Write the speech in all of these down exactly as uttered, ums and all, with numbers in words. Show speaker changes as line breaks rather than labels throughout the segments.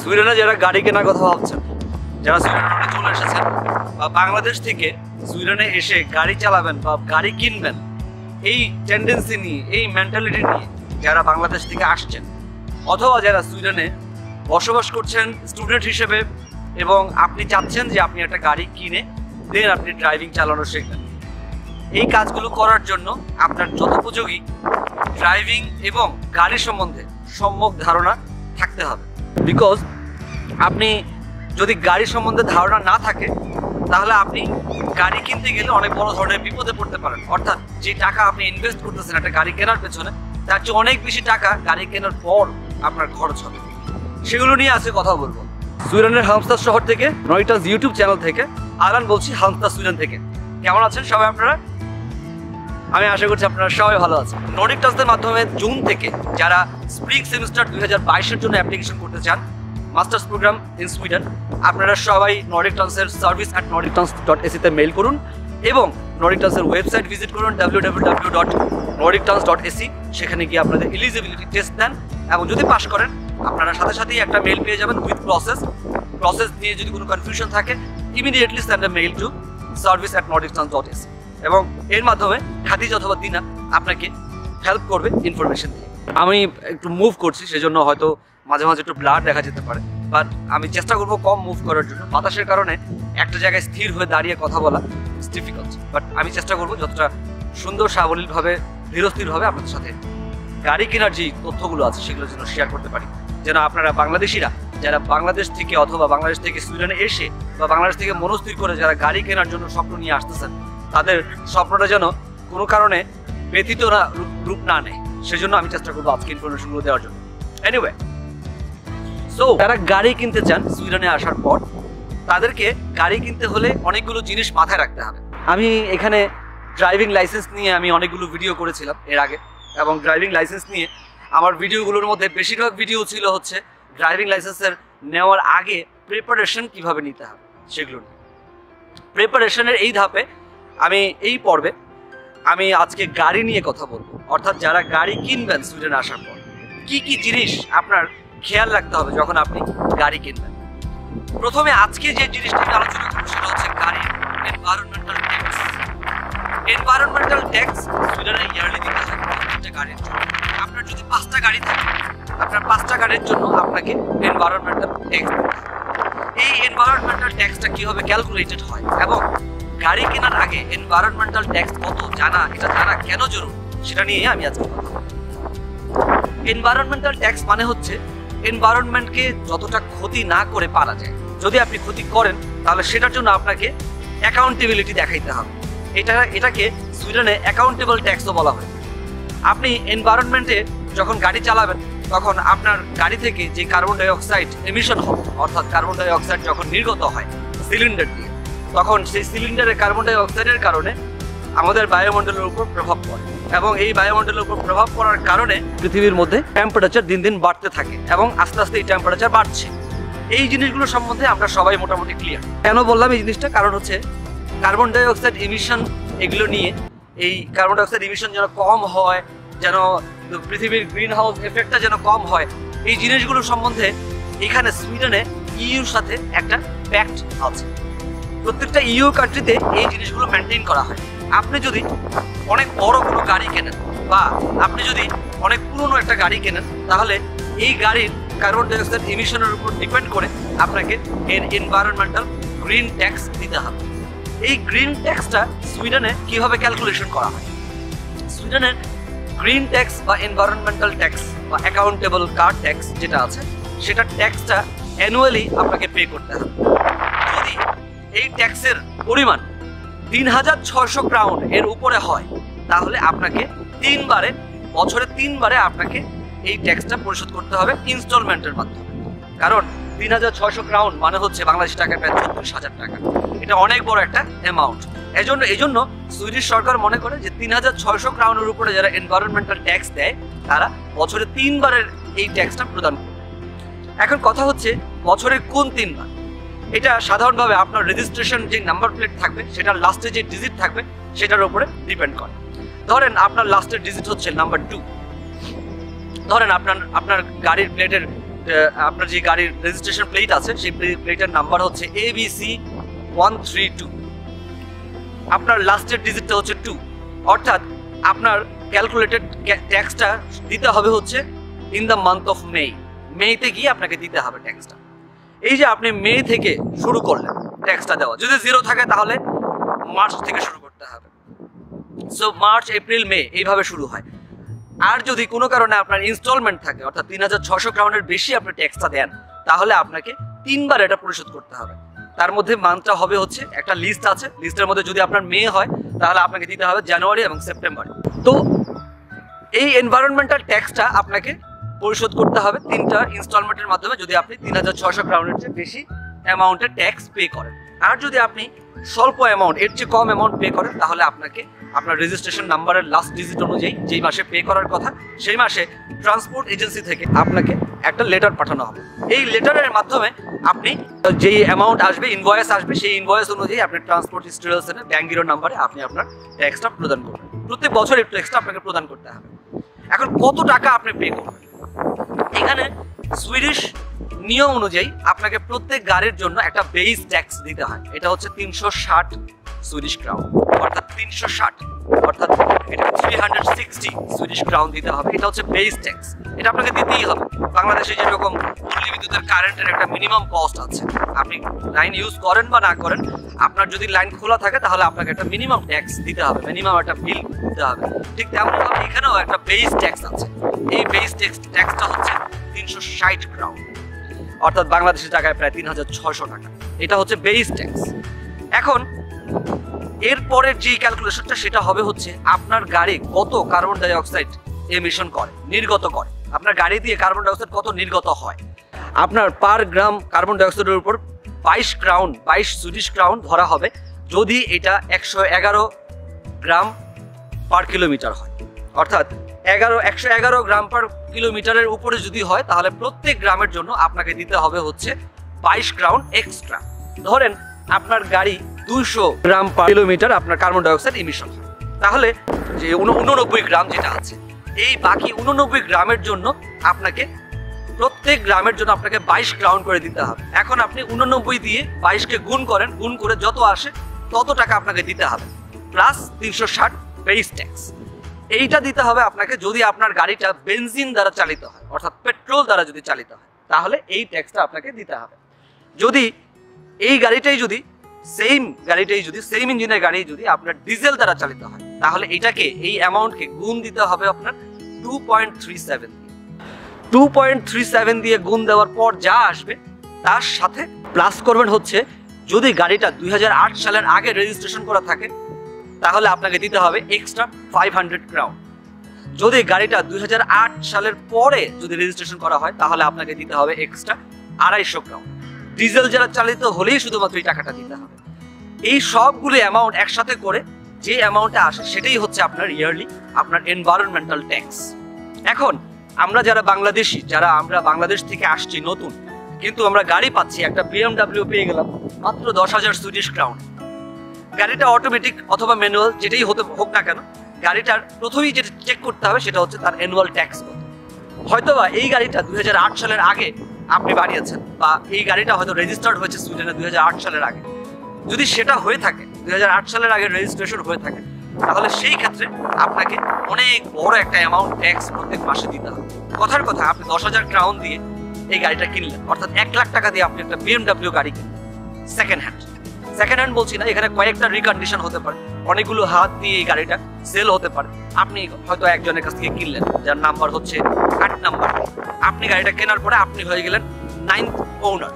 সুইডেনে যারা গাড়ি কেনার কথা ভাবছেন, যারা সুইডেনে চলে এসেছেন বা বাংলাদেশ থেকে সুইডেনে এসে গাড়ি চালাবেন বা গাড়ি কিনবেন, এই টেন্ডেন্সি নিয়ে, এই মেন্টালিটি নিয়ে যারা বাংলাদেশ থেকে আসছেন, অথবা যারা সুইডেনে বসবাস করছেন স্টুডেন্ট হিসেবে এবং আপনি চাচ্ছেন যে আপনি একটা গাড়ি কিনে দেন আপনি ড্রাইভিং চালানো শিখবেন, এই কাজগুলো করার জন্য আপনার যথোপযোগী ড্রাইভিং এবং গাড়ি সম্বন্ধে সম্যক ধারণা থাকতে হবে। বিকজ আপনি যদি গাড়ি সম্বন্ধে ধারণা না থাকে তাহলে আপনি গাড়ি কিনতে গেলে অনেক বড় ধরনের বিপদে পড়তে পারেন। অর্থাৎ যে টাকা আপনি ইনভেস্ট করতেছেন একটা গাড়ি কেনার পেছনে, তার চেয়ে অনেক বেশি টাকা গাড়ি কেনার পর আপনার খরচ হবে। সেগুলো নিয়ে আজকে কথা বলবো। সুইডেনের হামস্টার শহর থেকে, নরিটাস ইউটিউব চ্যানেল থেকে আলান বলছি, হামস্টার সুইডেন থেকে। কেমন আছেন সবাই আপনারা? আমি আশা করছি আপনারা সবাই ভালো আছেন। নর্ডিক ট্রান্সের মাধ্যমে জুন থেকে যারা স্প্রিং সেমিস্টার দুই হাজার বাইশের জন্য অ্যাপ্লিকেশন করতে চান, মাস্টার্স প্রোগ্রাম ইন সুইডেন, আপনারা সবাই নর্ডিক ট্রান্সের service at Nordic trans dot এসিতে মেইল করুন এবং নর্ডিক ট্রান্সের ওয়েবসাইট ভিজিট করুন W W W dot Nordic trans dot AC. সেখানে গিয়ে আপনাদের এলিজিবিলিটি টেস্ট দেন এবং যদি পাস করেন আপনারা সাথে সাথেই একটা মেইল পেয়ে যাবেন উইথ প্রসেস। প্রসেস নিয়ে যদি কোনো কনফিউশন থাকে immediately send a mail to service at Nordic trans dot AC এবং এর মাধ্যমে খাদিজ অথবা দিনা আপনাকে হেল্প করবে ইনফরমেশন দিয়ে। আমি একটু মুভ করছি, সেজন্য হয়তো মাঝে মাঝে একটু ব্লাড দেখা যেতে পারে, বাট আমি চেষ্টা করবো কম মুভ করার জন্য। বাতাসের কারণে একটা জায়গায় স্থির হয়ে দাঁড়িয়ে কথা বলা ইটস ডিফিকাল্ট, বাট আমি চেষ্টা করবো যতটা সুন্দর সাবলীলভাবে ধীরস্থিরভাবে আপনাদের সাথে গাড়ি কেনার যে তথ্যগুলো আছে সেগুলো যেন শেয়ার করতে পারি, যেন আপনারা বাংলাদেশিরা যারা বাংলাদেশ থেকে অথবা বাংলাদেশ থেকে সুইডেনে এসে বা বাংলাদেশ থেকে মনস্থির করে যারা গাড়ি কেনার জন্য স্বপ্ন নিয়ে আসতেছেন, তাদের স্বপ্নটা যেন কোনো কারণে ব্যতীত না রূপ না নেয়, সেজন্য আমি চেষ্টা করবো আজকে ইনফরমেশনগুলো দেওয়ার জন্য। এনিওয়ে, সো যারা গাড়ি কিনতে চান সুইডেনে আসার পর, তাদেরকে গাড়ি কিনতে হলে অনেকগুলো জিনিস মাথায় রাখতে হবে। আমি এখানে ড্রাইভিং লাইসেন্স নিয়ে আমি অনেকগুলো ভিডিও করেছিলাম এর আগে, এবং ড্রাইভিং লাইসেন্স নিয়ে আমার ভিডিওগুলোর মধ্যে বেশিরভাগ ভিডিও ছিল হচ্ছে ড্রাইভিং লাইসেন্সের নেওয়ার আগে প্রিপারেশন কিভাবে নিতে হবে সেগুলো নিয়ে। প্রিপারেশনের এই ধাপে আমি এই পর্বে আমি আজকে গাড়ি নিয়ে কথা বলবো, অর্থাৎ যারা গাড়ি কিনবেন সুইডেনে আসার পর কি কি জিনিস আপনার খেয়াল রাখতে হবে যখন আপনি গাড়ি কিনবেন। প্রথমে আজকে যে জিনিসটা আমি আলোচনা করবো সেটা হচ্ছে গাড়ির এনভায়রনমেন্টাল ট্যাক্স। এনভায়রনমেন্টাল ট্যাক্স সুইডেনে ইয়ারলি দিতে হয় প্রত্যেকটা গাড়ির জন্য। আপনার যদি পাঁচটা গাড়ি থাকে, আপনার পাঁচটা গাড়ির জন্য আপনাকে এনভায়রনমেন্টাল ট্যাক্স দিতে হবে। এই এনভায়রনমেন্টাল ট্যাক্সটা কিভাবে ক্যালকুলেটেড হয় এবং গাড়ি কেনার আগে এনভায়রনমেন্টাল ট্যাক্স কত জানা, এটা জানা কেন জরুরি, সেটা নিয়ে আমি আজকে কথা বলবো। এনভায়রনমেন্টাল ট্যাক্স মানে হচ্ছে এনভায়রনমেন্টকে যতটা ক্ষতি না করে পারা যায়। যদি আপনি ক্ষতি করেন তাহলে সেটার জন্য আপনাকে অ্যাকাউন্টেবিলিটি দেখাইতে হবে। এটা এটাকে সুইডেনে অ্যাকাউন্টেবল ট্যাক্সও বলা হয়। আপনি এনভায়রনমেন্টে যখন গাড়ি চালাবেন তখন আপনার গাড়ি থেকে যে কার্বন ডাই অক্সাইড এমিশন হবে, অর্থাৎ কার্বন ডাই অক্সাইড যখন নির্গত হয় সিলিন্ডার দিয়ে, তখন সেই সিলিন্ডারের কার্বন ডাই অক্সাইডের কারণে আমাদের বায়ুমণ্ডলের উপর প্রভাব পড়ে এবং এই বায়ুমণ্ডলের উপর প্রভাব পড়ার কারণে পৃথিবীর মধ্যে টেম্পারেচার দিন দিন বাড়তে থাকে এবং আস্তে আস্তে এই টেম্পারেচার বাড়ছে। এই জিনিসগুলো সম্বন্ধে আমরা সবাই মোটামুটি ক্লিয়ার। কেন বললাম এই জিনিসটা? কারণ হচ্ছে কার্বন ডাই অক্সাইড ইমিশন, এগুলো নিয়ে এই কার্বন ডাই অক্সাইড ইমিশন যেন কম হয়, যেন পৃথিবীর গ্রিন হাউস এফেক্টটা যেন কম হয়, এই জিনিসগুলো সম্বন্ধে এখানে সুইডেনে ইউর সাথে একটা প্যাক্ট আছে। প্রত্যেকটা ইউ কান্ট্রিতে এই জিনিসগুলো মেনটেন করা হয়। আপনি যদি অনেক বড় কোনো গাড়ি কেনেন বা আপনি যদি অনেক পুরনো একটা গাড়ি কেনেন, তাহলে এই গাড়ির কার্বন ডাই অক্সাইড ইমিশনের উপর ডিপেন্ড করে আপনাকে এর এনভায়রনমেন্টাল গ্রিন ট্যাক্স দিতে হবে। এই গ্রিন ট্যাক্সটা সুইডেনে কিভাবে ক্যালকুলেশন করা হয়? সুইডেনের গ্রিন ট্যাক্স বা এনভায়রনমেন্টাল ট্যাক্স বা অ্যাকাউন্টেবল কার ট্যাক্স যেটা আছে, সেটা ট্যাক্সটা অ্যানুয়ালি আপনাকে পে করতে হবে। যদি এই ট্যাক্সের পরিমাণ তিন হাজার ছয়শো ক্রাউন এর উপরে হয় তাহলে আপনাকে তিনবারে, বছরে তিনবারে আপনাকে এই ট্যাক্সটা পরিশোধ করতে হবে ইনস্টলমেন্টের মাধ্যমে। কারণ তিন হাজার ছয়শো ক্রাউন মানে হচ্ছে বাংলাদেশি টাকায় প্রায় চব্বিশ হাজার টাকা। এটা অনেক বড় একটা অ্যামাউন্ট। এজন্য এজন্য সুইডিশ সরকার মনে করে যে তিন হাজার ছয়শো ক্রাউনের উপরে যারা এনভায়রনমেন্টাল ট্যাক্স দেয় তারা বছরে তিনবারের এই ট্যাক্সটা প্রদান করে। এখন কথা হচ্ছে বছরের কোন তিনবার? এটা সাধারণভাবে আপনার রেজিস্ট্রেশন যে নাম্বার প্লেট থাকবে সেটার লাস্টে যে ডিজিট থাকবে সেটার উপরে ডিপেন্ড করে। ধরেন আপনার লাস্টের ডিজিট হচ্ছে নাম্বার টু, ধরেন আপনার আপনার গাড়ির প্লেটের আপনার যে গাড়ির রেজিস্ট্রেশন প্লেট আছে সেই প্লেটের নাম্বার হচ্ছে A B C one three two, আপনার লাস্টের ডিজিটটা হচ্ছে টু, অর্থাৎ আপনার ক্যালকুলেটেড ট্যাক্সটা দিতে হবে হচ্ছে in the month of May, মেতে গিয়ে আপনাকে দিতে হবে ট্যাক্সটা। এই যে আপনি মে থেকে শুরু করলেন ট্যাক্সটা দেওয়া, যদি জিরো থাকে তাহলে মার্চ থেকে শুরু করতে হবে। সো মার্চ এপ্রিল মে এইভাবে শুরু হয়। আর যদি কোনো কারণে আপনার ইনস্টলমেন্ট থাকে, অর্থাৎ তিন হাজার ছশো ক্রাউনের বেশি আপনি ট্যাক্সটা দেন, তাহলে আপনাকে তিনবার এটা পরিশোধ করতে হবে। তার মধ্যে মান্থটা হবে হচ্ছে একটা লিস্ট আছে, লিস্টের মধ্যে যদি আপনার মে হয় তাহলে আপনাকে দিতে হবে জানুয়ারি এবং সেপ্টেম্বরে। তো এই এনভায়রনমেন্টাল ট্যাক্সটা আপনাকে পরিশোধ করতে হবে তিনটা ইনস্টলমেন্টের মাধ্যমে, যদি আপনি তিন হাজার ছশো ক্রাউনের চেয়ে বেশি অ্যামাউন্টের ট্যাক্স পে করেন। আর যদি আপনি স্বল্প অ্যামাউন্ট, এর চেয়ে কম অ্যামাউন্ট পে করেন, তাহলে আপনাকে আপনার রেজিস্ট্রেশন নাম্বারের লাস্ট ডিজিট অনুযায়ী যেই মাসে পে করার কথা সেই মাসে ট্রান্সপোর্ট এজেন্সি থেকে আপনাকে একটা লেটার পাঠানো হবে। এই লেটারের মাধ্যমে আপনি যেই অ্যামাউন্ট আসবে, ইনভয়েস আসবে, সেই ইনভয়েস অনুযায়ী আপনি ট্রান্সপোর্ট হিস্ট্রিয়ালসের ব্যাংক গিরো নাম্বারে আপনি আপনার ট্যাক্সটা প্রদান করবেন। প্রত্যেক বছর এই ট্যাক্সটা আপনাকে প্রদান করতে হবে। এখন কত টাকা আপনি পে করবেন, এখানে সুইডিশ নিয়ম অনুযায়ী আপনাকে প্রত্যেক গাড়ির জন্য একটা বেস ট্যাক্স দিতে হয়। এটা হচ্ছে তিনশো ষাট সুইডিশ ক্রাউন, অর্থাৎ তিনশো ষাট অর্থাৎ এটা three hundred sixty Swedish crown দিতে হবে। এটা হচ্ছে বেস ট্যাক্স, এটা আপনাকে দিতেই হবে। বাংলাদেশে যেরকম পল্লী বিদ্যুতের কারেন্টের একটা মিনিমাম কস্ট আছে, আপনি লাইন ইউজ করেন বা না করেন, আপনার যদি লাইন খোলা থাকে তাহলে আপনাকে একটা মিনিমাম ট্যাক্স দিতে হবে, মিনিমাম একটা বিল দিতে হবে। ঠিক তেমনভাবে এখানেও একটা বেস ট্যাক্স আছে। এই বেস ট্যাক্স ট্যাক্সটা হচ্ছে তিনশো ষাট ক্রাউন, অর্থাৎ বাংলাদেশের টাকায় প্রায় তিন হাজার ছশো টাকা। এটা হচ্ছে বেস ট্যাক্স। এখন এরপরের যে ক্যালকুলেশনটা সেটা হবে হচ্ছে আপনার গাড়ি কত কার্বন ডাই অক্সাইড এমিশন করে, নির্গত করে, আপনার গাড়ি দিয়ে কার্বন ডাই অক্সাইড কত নির্গত হয়। আপনার পার গ্রাম কার্বন ডাই অক্সাইডের উপর বাইশ ক্রাউন বাইশ সুইডিশ ক্রাউন ধরা হবে যদি এটা একশো এগারো গ্রাম পার কিলোমিটার হয়, অর্থাৎ এগারো একশো এগারো গ্রাম পার কিলোমিটারের উপরে যদি হয় তাহলে প্রত্যেক গ্রামের জন্য আপনাকে দিতে হবে হচ্ছে বাইশ ক্রাউন এক্সট্রা। ধরেন আপনার গাড়ি দুইশো গ্রাম পার কিলোমিটার আপনার কার্বন ডাইঅক্সাইড ইমিশন হয়, তাহলে যে উননব্বই গ্রাম যেটা আছে, এই বাকি উননব্বই গ্রামের জন্য আপনাকে প্রত্যেক গ্রামের জন্য আপনাকে বাইশ ক্রাউন করে দিতে হবে। এখন আপনি উননব্বই দিয়ে বাইশকে গুণ করেন, গুণ করে যত আসে তত টাকা আপনাকে দিতে হবে, প্লাস তিনশো ষাট বেস ট্যাক্স। এইটা দিতে হবে আপনাকে যদি আপনার গাড়িটা বেনজিন দ্বারা চালিত হয়, অর্থাৎ পেট্রোল দ্বারা যদি চালিত হয়, তাহলে এই ট্যাক্সটা আপনাকে দিতে হবে। যদি এই গাড়িটাই যদি সেম গাড়িটাই যদি সেম ইঞ্জিনের গাড়ি যদি আপনার ডিজেল দ্বারা চালিত হয়, তাহলে এটাকে এই অ্যামাউন্টকে গুণ দিতে হবে আপনার two point three seven two point three seven দিয়ে গুণ দেওয়ার পর যা আসবে তার সাথে প্লাস করবেন হচ্ছে যদি গাড়িটা দুই হাজার আট সালের আগে রেজিস্ট্রেশন করা থাকে তাহলে আপনাকে দিতে হবে এক্সট্রা ফাইভ হান্ড্রেড ক্রাউন। যদি গাড়িটা দুই হাজার আট সালের পরে যদি রেজিস্ট্রেশন করা হয় তাহলে আপনাকে দিতে হবে এক্সট্রা আড়াইশো ক্রাউন। ডিজেল যারা চালিত হলেই শুধুমাত্র এই টাকাটা দিতে হবে। এই সবগুলো অ্যামাউন্ট একসাথে করে যে অ্যামাউন্টটা আসে সেটাই হচ্ছে আপনার ইয়ারলি আপনার এনভায়রনমেন্টাল ট্যাক্স। এখন আমরা যারা বাংলাদেশি, যারা আমরা বাংলাদেশ থেকে আসছি নতুন, কিন্তু আমরা গাড়ি পাচ্ছি, একটা বিএমডাব্লিউ পেয়ে গেলাম মাত্র দশ হাজার সুইডিশ ক্রাউন। গাড়িটা অটোমেটিক অথবা ম্যানুয়াল যেটাই হতে হোক না কেন, গাড়িটার প্রথমেই যেটা চেক করতে হবে সেটা হচ্ছে তার অ্যানুয়াল ট্যাক্স কত। হয়তোবা এই গাড়িটা দুই হাজার আট সালের আগে আপনি বানিয়েছেন, বা এই গাড়িটা হয়তো রেজিস্টার্ড হয়েছে সুইডেনে দুই হাজার আট সালের আগে। যদি সেটা হয়ে থাকে, দুই হাজার আট সালের আগে রেজিস্ট্রেশন হয়ে থাকে, তাহলে সেই ক্ষেত্রে আপনাকে অনেক বড় একটা অ্যামাউন্ট ট্যাক্স প্রত্যেক মাসে দিতে হবে। কথার কথা, আপনি দশ হাজার ক্রাউন দিয়ে এই গাড়িটা কিনলেন, অর্থাৎ এক লাখ টাকা দিয়ে আপনি একটা বিএমডাব্লিউ গাড়ি কিনলেন সেকেন্ড হ্যান্ড। সেকেন্ড হ্যান্ড বলছি না, এখানে কয়েকটা রিকন্ডিশন হতে পারে, অনেকগুলো হাত দিয়ে এই গাড়িটা সেল হতে পারে। আপনি হয়তো একজনের কাছ থেকে কিনলেন যার নাম্বার হচ্ছে আট নাম্বার, আপনি গাড়িটা কেনার পরে আপনি হয়ে গেলেন নাইন্থ ওনার।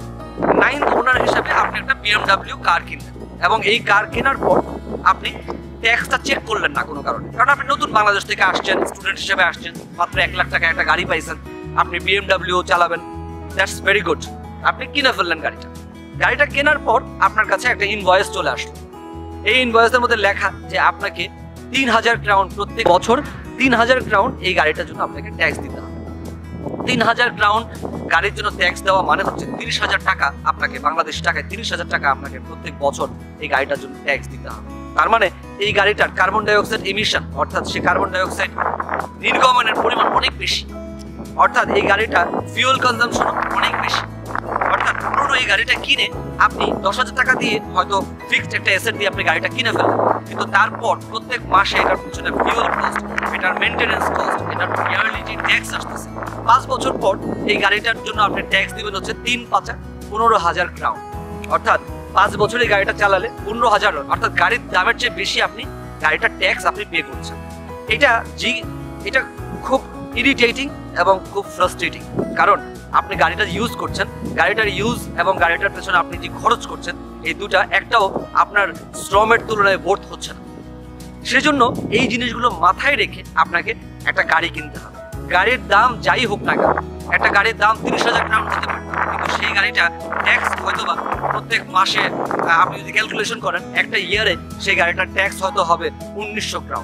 নাইন্থ ওনার হিসাবে আপনি একটা বিএমডাব্লিউ কার কিনলেন, এবং এই কার কেনার পর আপনি ট্যাক্সটা চেক করলেন না কোনো কারণে, কারণ আপনি নতুন বাংলাদেশ থেকে আসছেন, স্টুডেন্ট হিসেবে আসছেন, মাত্র এক লাখ টাকা একটা গাড়ি পাইছেন, আপনি বিএমডাব্লিউ চালাবেন, দ্যাটস ভেরি গুড। আপনি কিনে ফেললেন গাড়িটা। গাড়িটা কেনার পর আপনার কাছে একটা ইনভয়েস চলে আসলো। এই ইনভয়েসের মধ্যে লেখা যে আপনাকে তিন হাজার ক্রাউন প্রত্যেক বছর তিন হাজার ক্রাউন এই গাড়িটার জন্য আপনাকে ট্যাক্স দিতে হবে। তিন হাজার ক্রাউন গাড়ির জন্য ট্যাক্স দেওয়া মানে হচ্ছে তিরিশ হাজার টাকা আপনাকে, বাংলাদেশ টাকায় তিরিশ হাজার টাকা আপনাকে প্রত্যেক বছর এই গাড়িটার জন্য ট্যাক্স দিতে হবে। তার মানে এই গাড়িটার কার্বন ডাইঅক্সাইড এমিশন, অর্থাৎ সে কার্বন ডাইঅক্সাইড নির্গমনের পরিমাণ অনেক বেশি। অর্থাৎ এই গাড়িটা ফিউল কনজাম্পশন অনেক বেশি। অর্থাৎ পুরো এই গাড়িটা কিনে আপনি দশ হাজার টাকা দিয়ে হয়তো ফিক্সড একটা অ্যাসেট দিয়ে আপনি গাড়িটা কিনে ফেলেন, কিন্তু তারপর প্রত্যেক মাসে এটার পিছনে ফিউল কস্ট, এটার মেনটেন্যান্স কস্ট, এটার ইয়ারলি যে ট্যাক্স আসতেছে, পাঁচ বছর পর এই গাড়িটার জন্য আপনি ট্যাক্স দিবেন হচ্ছে তিন পাঁচা পনেরো হাজার ক্রাউন। অর্থাৎ পাঁচ বছরে গাড়িটা চালালে পনেরো হাজার, অর্থাৎ গাড়ির দামের চেয়ে বেশি আপনি গাড়িটার ট্যাক্স আপনি পে করছেন। এটা জি এটা খুব ইরিটেটিং এবং খুব ফ্রাস্ট্রেটিং, কারণ আপনি গাড়িটা ইউজ করছেন, গাড়িটার ইউজ এবং গাড়িটার পেছনে আপনি যে খরচ করছেন এই দুটা একটাও আপনার শ্রমের তুলনায় বোর্থ হচ্ছে না। সেজন্য এই জিনিসগুলো মাথায় রেখে আপনাকে একটা গাড়ি কিনতে হবে। গাড়ির দাম যাই হোক না কেন, একটা গাড়ির দাম তিরিশ হাজার ক্রাউন হতে পারে, কিন্তু সেই গাড়িটা ট্যাক্স হয়তো বা প্রত্যেক মাসে আপনি যদি ক্যালকুলেশন করেন একটা ইয়ারে সেই গাড়িটার ট্যাক্স হয়তো হবে উনিশশো ক্রাউন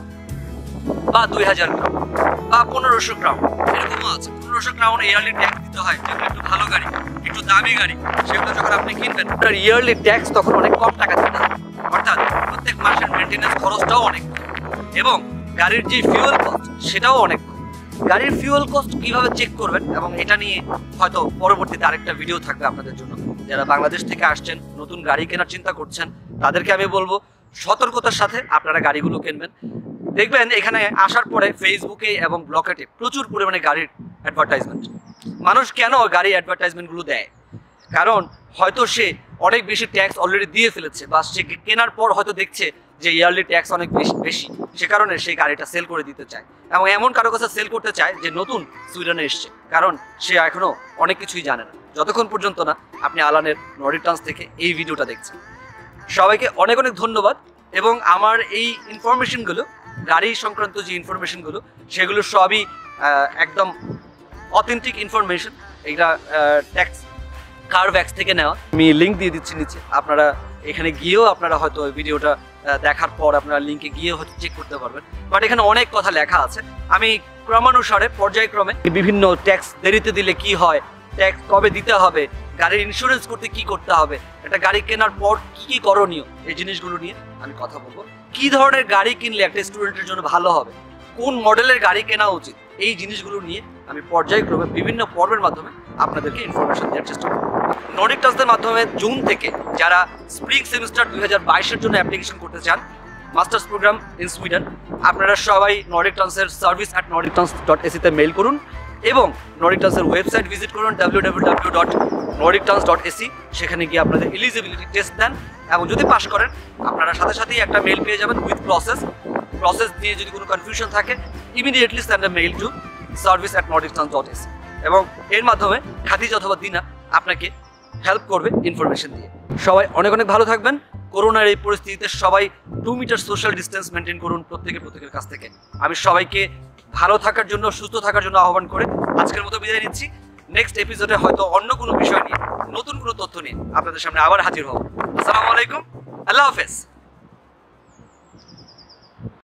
বা দুই হাজার ক্রাউন বা পনেরোশো ক্রাউন, এরকমও আছে। পনেরোশো ক্রাউন ইয়ারলি ট্যাক্স দিতে হয়, যেগুলো একটু ভালো গাড়ি, একটু দামি গাড়ি, সেগুলো যখন আপনি কিনবেন আপনার ইয়ারলি ট্যাক্স তখন অনেক কম টাকা দিতে হবে। অর্থাৎ প্রত্যেক মাসের মেনটেন্যান্স খরচটাও অনেক কম এবং গাড়ির যে ফিউয়েল কস্ট সেটাও অনেক কম। গাড়ির ফিউয়েল কস্ট কিভাবে চেক করবেন এবং এটা নিয়ে হয়তো পরবর্তীতে আরেকটা ভিডিও থাকবে আপনাদের জন্য। যারা বাংলাদেশ থেকে আসছেন, নতুন গাড়ি কেনার চিন্তা করছেন, তাদেরকে আমি বলবো সতর্কতার সাথে আপনারা গাড়িগুলো কিনবেন। দেখবেন এখানে আসার পরে ফেসবুকে এবং ব্লকেটে প্রচুর পরিমাণে গাড়ির অ্যাডভার্টাইজমেন্ট। মানুষ কেন গাড়ি অ্যাডভার্টাইজমেন্টগুলো দেয়? কারণ হয়তো সে অনেক বেশি ট্যাক্স অলরেডি দিয়ে ফেলেছে বা সে কেনার পর হয়তো দেখছে যে ইয়ারলি ট্যাক্স অনেক বেশি বেশি সে কারণে সেই গাড়িটা সেল করে দিতে চায়, এবং এমন কারো কাছে সেল করতে চায় যে নতুন সুইডেনে এসছে, কারণ সে এখনো অনেক কিছুই জানে না, যতক্ষণ পর্যন্ত না আপনি আলানের নর্ডিক ট্রান্স থেকে এই ভিডিওটা দেখছেন। সবাইকে অনেক অনেক ধন্যবাদ। এবং আমার এই ইনফরমেশনগুলো, গাড়ি সংক্রান্ত যে ইনফরমেশনগুলো, সেগুলো সবই একদম অথেন্টিক ইনফরমেশন। এটা ট্যাক্স কারভ্যাক্স থেকে নেওয়া। আমি লিঙ্ক দিয়ে দিচ্ছি নিচে, আপনারা এখানে গিয়েও আপনারা হয়তো ওই ভিডিওটা দেখার পর আপনারা লিঙ্কে গিয়ে হয়তো চেক করতে পারবেন। বাট এখানে অনেক কথা লেখা আছে। আমি ক্রমানুসারে পর্যায়ক্রমে বিভিন্ন ট্যাক্স দেরিতে দিলে কি হয়, ট্যাক্স কবে দিতে হবে, গাড়ির ইন্স্যুরেন্স করতে কি করতে হবে, একটা গাড়ি কেনার পর কি কি করণীয়, এই জিনিসগুলো নিয়ে আমি কথা বলবো। কি ধরনের গাড়ি কিনলে একটা স্টুডেন্টের জন্য ভালো হবে, কোন মডেলের গাড়ি কেনা উচিত, এই জিনিসগুলো নিয়ে আমি পর্যায়ক্রমে বিভিন্ন পর্বের মাধ্যমে আপনাদেরকে ইনফরমেশন দেওয়ার চেষ্টা করব। নর্ডিক ট্রান্সের মাধ্যমে জুন থেকে যারা স্প্রিং সেমিস্টার দুই হাজার বাইশের জন্য অ্যাপ্লিকেশন করতে চান, মাস্টার্স প্রোগ্রাম ইন সুইডেন, আপনারা সবাই নর্ডিক ট্রান্সের service at Nordic trans dot এসিতে মেইল করুন এবং নর্ডিক ট্রান্সের ওয়েবসাইট ভিজিট করুন W W W dot Nordic trans dot AC. সেখানে গিয়ে আপনাদের এলিজিবিলিটি টেস্ট দেন এবং যদি পাস করেন আপনারা সাথে সাথেই একটা মেইল পেয়ে যাবেন উইথ প্রসেস। প্রসেস দিয়ে যদি কোনো কনফিউশন থাকে immediately send a mail to service at Nordic trans dot AC এবং এর মাধ্যমে খাদিজা অথবা দিনা আপনাকে হেল্প করবে ইনফরমেশন দিয়ে। সবাই অনেক অনেক ভালো থাকবেন। করোনার এই পরিস্থিতিতে সবাই two metre social distance maintain করুন প্রত্যেকে প্রত্যেকের কাছ থেকে। আমি সবাইকে ভালো থাকার জন্য, সুস্থ থাকার জন্য আহ্বান করে আজকের মতো বিদায় নিচ্ছি। নেক্সট এপিসোডে হয়তো অন্য কোনো বিষয় নিয়ে, নতুন কোনো তথ্য নিয়ে আপনাদের সামনে আবার হাজির হব। আসসালামু আলাইকুম, আল্লাহ হাফেজ।